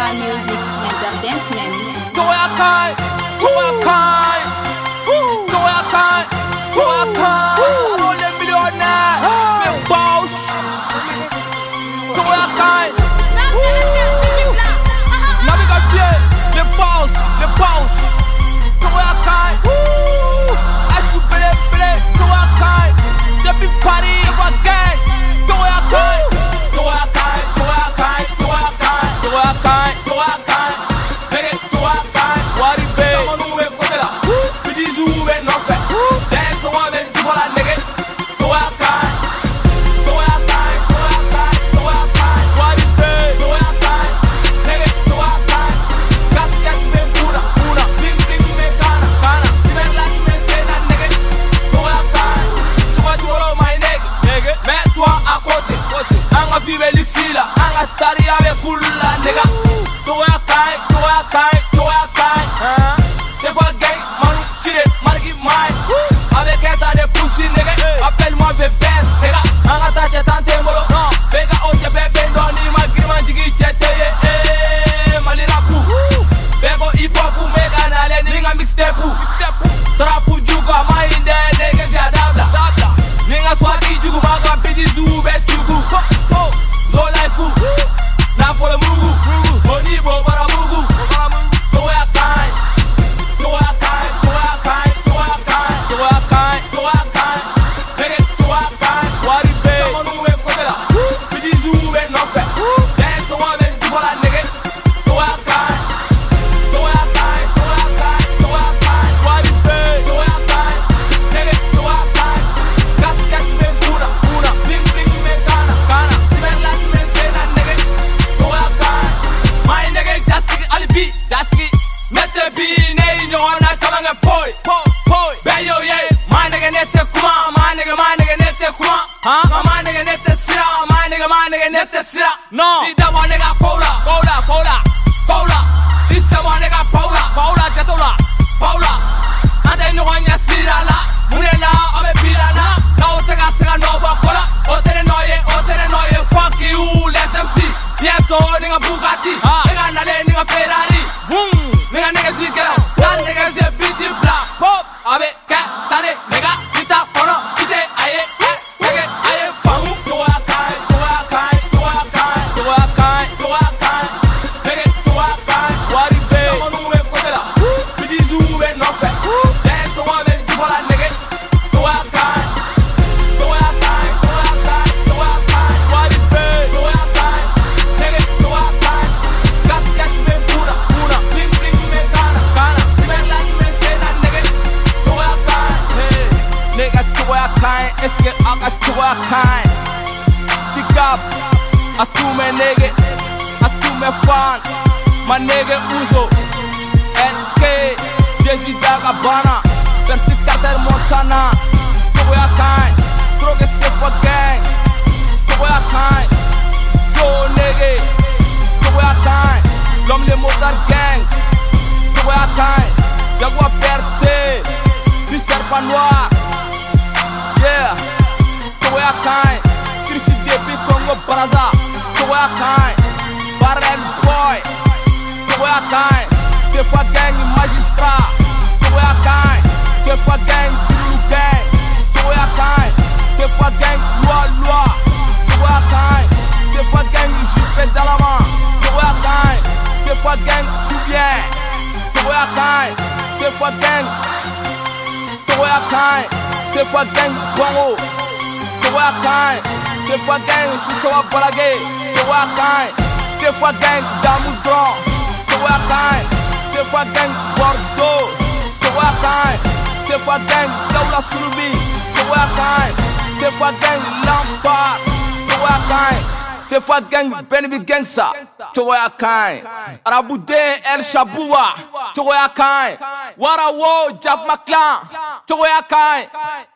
Mega Music Entertainment. Toyakai, Toyakai, Toyakai, Toyakai. Parole des millionnaires, mes boss. Toyakai. Navigateur, les boss, les boss. Toyakai. Assoupelé, Toyakai. Depuis Paris, va gang. Toyakai. Toyakai, Toyakai, Toyakai, Toyakai, Toyakai. Nigga, Toyakai. Waribe. Sama nuwe kotela. Bidizu uwe nofe. Dance one and do la nigga. Toyakai. Toyakai, Toyakai, Toyakai. Waribe. Toyakai. Nigga, Toyakai. Gas, gas, me pura, pura. Bling, bling, me kana, kana. Dime la, me sena, nigga. Toyakai. Toka tuolo, my nigga. Nigga. Mets-toi à côté, côté. Anga vive l'ixila. Anga stari avec kula, nigga. Toyakai, Toyakai, Toyakai. C'est quoi gang, manu, sire, margi, mai. Avec état de poussi, nigga. Appelle-moi bébès, nigga. Anga tache tante molo. Vega oche bébé, doni, malgré man digi chete, malira kou. Vego hip hop, mega nale, ninga mixtape. Trapu juga, mainde, nigga, gadabla. Ninga swagi jugu, maga pidi zu, bet jugu. No life, na for the mugu. Money, bo, bara mugu. Toyakai, Toyakai, Toyakai, Toyakai, Toyakai, Toyakai. Nigga, Toyakai. Waribe. Sama nuwe kotela. Pidi zu, bet nofe. Dance one and do la nigga. Toyakai. Toyakai, Toyakai, Toyakai. Waribe. Toyakai. Nigga, Toyakai. Gas, gas, me pura, pura. Bling, bling, me kana, kana. Dime la, me sena, nigga. Toyakai. My nigga, jasigi, alibi, jasigi. Mete bi, ne, nyona, chamanga, poi, poi. Beyo, ye. My nigga, nete kuma. My nigga, nete kuma. My nigga, nete sira. My nigga, nete sira. No. Dida wa nigga, Paula, Paula, Paula, Paula. Disa wa nigga, Paula, Paula, jatola, Paula. Ande nyonya sira la. Munela, abe pila la. Na otega sega no bakola. Otere noye, fuck you, let them see. Bientôt, nigga Bugatti. Nigga nale, nigga Ferrari. Boom. Nigga zikera. Dan nigga ze biti bla. Pop. Abe, tane, nigga. Kita, ono, kite, aye, sege, aye, famu. Toyakai, Toyakai, Toyakai, Toyakai, Toyakai. Nigga, Toyakai. Waribe. Sama nuwe kotela. Bidizu uwe nofe. Dance one and do la nigga. Toyakai. Toyakai, Toyakai, Toyakai. Waribe. Toyakai. Nigga, Toyakai. Gas, gas, me pura, pura. Bling, bling, me kana, kana. Dime la, me sena, nigga. Toyakai. Hey, nigga, Toyakai. Eske aga Toyakai. Pick up. A tous mes niggas, a tous mes fans. My nigga Uzo, LK, Jay-Z Dagabana, Percy Carter Montana. Toyakai, Drogue Sefa Gang. Toyakai, Flow nigga. Toyakai, l'homme les motards gang. Toyakai, Jaguar Berté, Richard Panoir. Yeah, Toyakai, Chrissy Depi Congo Braza. Toyakai, Barren Boy. Toyakai, Sefa Gang Magistrat. Toyakai, Sefa Gang Zulu Gang. Toyakai, Sefa Gang Loi. Toyakai, Sefa Gang Juppé Dalama. Toyakai, Sefa Gang Soubien. Toyakai, Sefa Gang. Toyakai, Sefa Gang Bongo. Toyakai, Sefa Gang Susawa Balage. Toyakai, Sefa Gang Damoudron. Toyakai, Sefa Gang Bordeaux. Toyakai, Sefa Gang Daoula Sulubi. Toyakai, Sefa Gang Lampard. Toyakai, Sefa Gang Benby Gangsta. Toyakai, Araboudin El Shaboua. Toyakai, Warawo Jab Maklan. Toyakai.